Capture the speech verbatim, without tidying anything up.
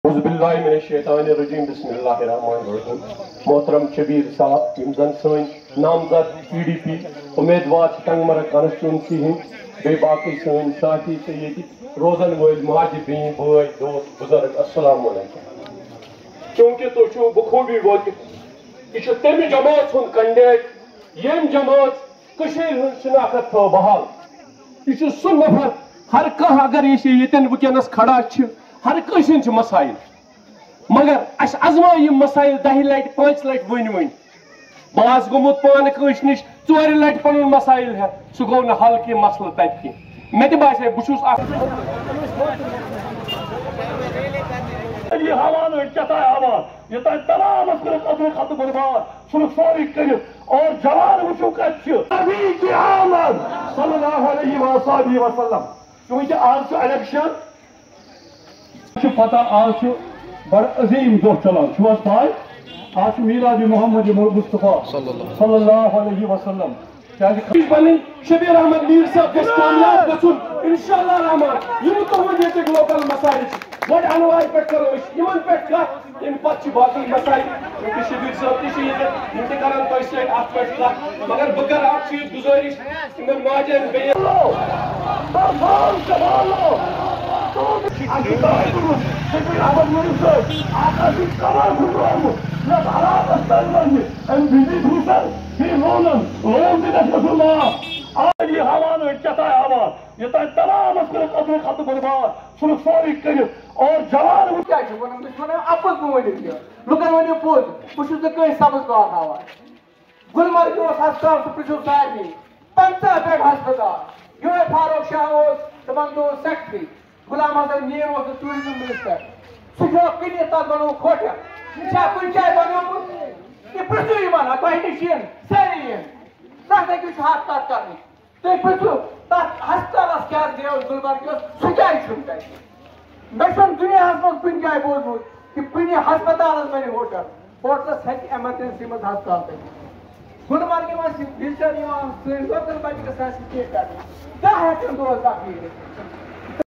اعوذ باللہ من الشیطان الرجیم بسم اللہ الرحمن الرحیم محترم شبیر صاحب یم زن سن نامزد پی ڈی پی امیدوار ٹنگ مرگ کانسٹیچوئنسی ہند بی باقی سن ساتھی سے یہ روزن ول ماجہ بین بھائی دوست بزرگ السلام علیکم چونکہ تو چھو بخوبی ووت یہ تمہ جماعت ہند کنڈیٹ یم جماعت کشیر ہند شناخت تھو بحال یہ سہ نفر ہر کھانا اگر یہ یتن ونکس کھڑا ہر کھنس مسائل مگر اس ازما یہ مسائل دہ لٹ پانچ لٹ ون ون بہت گومت پان کنس نش ژور لٹ پن مسائل ہے سہ گو نا حل کی مسئلہ تت کی مے تہ باسے بہت یہ حوان چتائے حوان یہ تین تمام ادر خط برباد سن سوری کر اور جوان وچو کت نبی کی آمد صلی اللہ علیہ وآلہ وسلم چونکہ آج الیکشن پتہ آج بڑا عظیم دہ چلان چھوس پائی آج میلاد محمد مصطفیٰ صلی اللہ علیہ وسلم بنی شبیر احمد میر صاحب گھس کامیاب گھن انشاءاللہ رحمان یم تہذ ییتک لوکل مسائل گۄڈٕ انوارِ پٮ۪ٹھ کرو أسۍ یمن پٮ۪ٹھ کتھ تمہِ پتہٕ چھِ باقٕے مسائل کیونکہ شبیر صاحب تہِ چھِ ییٚتہِ یِم تہِ کرن تۄہہِ سۭتۍ اتھ پٮ۪ٹھ کتھ مگر بہٕ کرٕ اکھ چیٖز گُزٲرِش یِمن ماجٮ۪ن بیٚیہِ یہ حوان چتائے حوان یہ تین تمام ادر خط برباد سن سوری کر اور جوان اپز ورنو لکن ورنو پوز بہت نا سبز باغ ہاان گلمرگ ہسپتال سہ پرچو سارے پنچہ بیڈ ہسپتال یہ فاروق شاہ تمن دہ سیکٹری غلام حسن میر ٹوریزم منسٹر سہ کنت تک بنو ہوٹل یہ کن جائے بنوت یہ پرچو ان تہ نش ساری تک ہوں ہاتھ کت کر تھی پرچو تک ہسپتالس کیا گیا گلمرگ سہ کیا مے دنیا من کن جائے بوزمت کہ کن ہسپتالس بن ہوٹل ہوٹلس ہیٚکہِ ایمرجنسی مز ہسپتال بنت گلمرگ من وزٹر سن لوکل بچہ گھان سٹے کرنے دہ ہیٚکن دۄہس دہ نیٖرِتھ